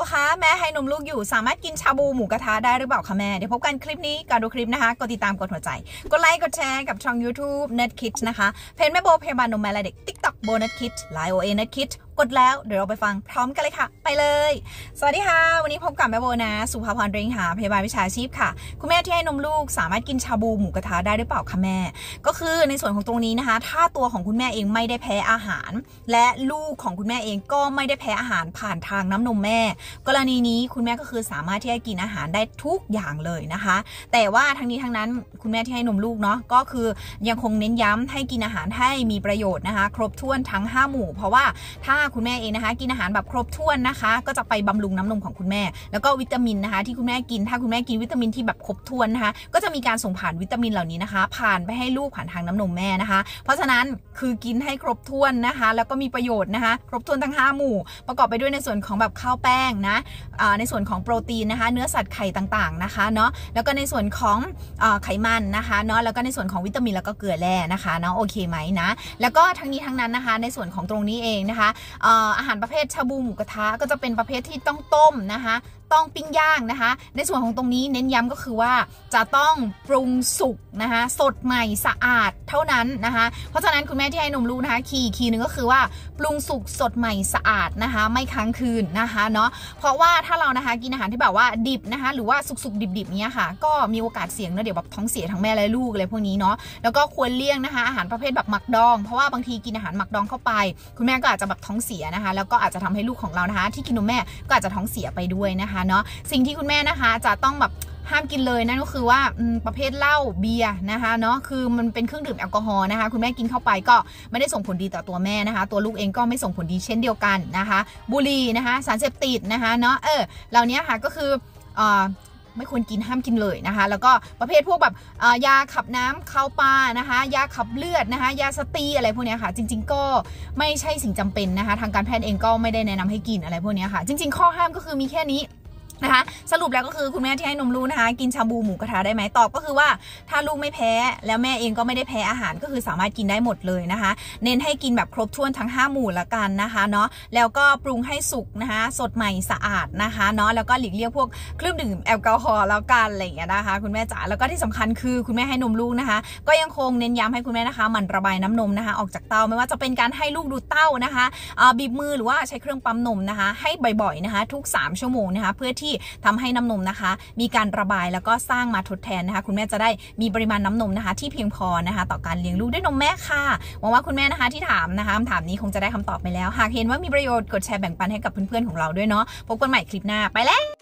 คะแม่ให้นมลูกอยู่สามารถกินชาบูหมูกระทะได้หรือเปล่าคะแม่เดี๋ยวพบกันคลิปนี้ก่อนดูคลิปนะคะกดติดตามกดหัวใจกดไลค์กดแชร์กับช่อง YouTube Nut Kids นะคะเพจแม่โบพยาบาลนมแม่และเด็ก TikTok โบ Nut Kids Line OA Nut Kids กดแล้วเดี๋ยวเราไปฟังพร้อมกันเลยค่ะไปเลยสวัสดีค่ะวันนี้พบกับแม่โบนะสุภาพรเริงหาพยาบาลวิชาชีพค่ะคุณแม่ที่ให้นมลูกสามารถกินชาบูหมูกระทะได้หรือเปล่าคะแม่ก็คือในส่วนของตรงนี้นะคะถ้าตัวของคุณแม่เองไม่ได้แพ้อาหารและลูกของคุณแม่เองก็ไม่ได้แพ้อาหารผ่านทางน้ำนมแม่กรณีนี้คุณแม่ก็คือสามารถที่จะกินอาหารได้ทุกอย่างเลยนะคะแต่ว่าทั้งนี้ทั้งนั้นคุณแม่ที่ให้นมลูกเนาะก็คือยังคงเน้นย้ำให้กินอาหารให้มีประโยชน์นะคะครบถ้วนทั้ง5หมู่เพราะว่าถ้าคุณแม่เองนะคะกินอาหารแบบครบถ้วนนะคะก็จะไปบำรุงน้ำนมของคุณแม่แล้วก็วิตามินนะคะที่คุณแม่กินถ้าคุณแม่กินวิตามินที่แบบครบถ้วนนะคะก็จะมีการส่งผ่านวิตามินเหล่านี้นะคะผ่านไปให้ลูกผ่านทางน้ำนมแม่นะคะเพราะฉะนั้นคือกินให้ครบถ้วนนะคะแล้วก็มีประโยชน์นะคะครบถ้วนทั้ง5หมู่ประกอบไปด้วยในส่วนของแบบข้าวแป้งนะในส่วนของโปรตีนนะคะเนื้อสัตว์ไข่ต่างๆนะคะเนาะแล้วก็ในส่วนของไขมันนะคะเนาะแล้วก็ในส่วนของวิตามินแล้วก็เกลือแร่นะคะเนาะโอเคไหมนะแล้วก็ทั้งนี้ทั้งนั้นนะคะในส่วนของตรงนี้เองนะคะอาหารประเภทชาบูหมูกระทะก็จะเป็นประเภทที่ต้องต้มนะคะต้องปิ้งย่างนะคะในส่วนของตรงนี้เน้นย้ำก็คือว่าจะต้องปรุงสุกนะคะสดใหม่สะอาดเท่านั้นนะคะเพราะฉะนั้นคุณแม่ที่ให้นมลูกนะคะคีย์หนึ่งก็คือว่าปรุงสุกสดใหม่สะอาดนะคะไม่ค้างคืนนะคะเนาะเพราะว่าถ้าเรานะคะกินอาหารที่แบบว่าดิบนะคะหรือว่าสุกดิบๆเนี้ยค่ะก็มีโอกาสเสี่ยงนะเดี๋ยวแบบท้องเสียทั้งแม่และลูกอะไรพวกนี้เนาะแล้วก็ควรเลี่ยงนะคะอาหารประเภทแบบหมักดองเพราะว่าบางทีกินอาหารหมักดองเข้าไปคุณแม่ก็อาจจะแบบท้องเสียนะคะแล้วก็อาจจะทำให้ลูกของเรานะคะที่กินนมแม่ก็อาจจะท้องเสียไปด้วยนะคะเนาะสิ่งที่คุณแม่นะคะจะต้องแบบห้ามกินเลยนั่นก็คือว่าประเภทเหล้าเบียร์นะคะเนาะคือมันเป็นเครื่องดื่มแอลกอฮอล์นะคะคุณแม่กินเข้าไปก็ไม่ได้ส่งผลดีต่อตัวแม่นะคะตัวลูกเองก็ไม่ส่งผลดีเช่นเดียวกันนะคะบุหรี่นะคะสารเสพติดนะคะเนาะเหล่านี้ค่ะก็คือไม่ควรกินห้ามกินเลยนะคะแล้วก็ประเภทพวกแบบยาขับน้ำเข้าปลานะคะยาขับเลือดนะคะยาสเตียอะไรพวกนี้ค่ะจริงๆก็ไม่ใช่สิ่งจำเป็นนะคะทางการแพทย์เองก็ไม่ได้แนะนำให้กินอะไรพวกนี้ค่ะจริงๆข้อห้ามก็คือมีแค่นี้นะคะสรุปแล้วก็คือคุณแม่ที่ให้นมลูกนะคะกินชาบูหมูกระทะได้ไหมตอบก็คือว่าถ้าลูกไม่แพ้แล้วแม่เองก็ไม่ได้แพ้อาหารก็คือสามารถกินได้หมดเลยนะคะเน้นให้กินแบบครบถ้วนทั้ง5หมู่ละกันนะคะเนาะแล้วก็ปรุงให้สุกนะคะสดใหม่สะอาดนะคะเนาะแล้วก็หลีกเลี่ยงพวกเครื่องดื่มแอลกอฮอล์แล้วกันอะไรอย่างเงี้ยนะคะคุณแม่จ๋าแล้วก็ที่สำคัญคือคุณแม่ให้นมลูกนะคะก็ยังคงเน้นย้ำให้คุณแม่นะคะมันระบายน้ำนมนะคะออกจากเต้าไม่ว่าจะเป็นการให้ลูกดูดเต้านะคะบีบมือหรือว่าใช้เครื่องปั๊มนมนะคะให้บ่อยๆนะคะทุก3ชั่วโมงนะคะเพื่อที่ทำให้น้ำนมนะคะมีการระบายแล้วก็สร้างมาทดแทนนะคะคุณแม่จะได้มีปริมาณน้ำนมนะคะที่เพียงพอนะคะต่อการเลี้ยงลูกด้วยนมแม่ค่ะหวังว่าคุณแม่นะคะที่ถามนะคะคำถามนี้คงจะได้คำตอบไปแล้วหากเห็นว่ามีประโยชน์กดแชร์แบ่งปันให้กับเพื่อนๆของเราด้วยเนาะพบกันใหม่คลิปหน้าไปแล้ว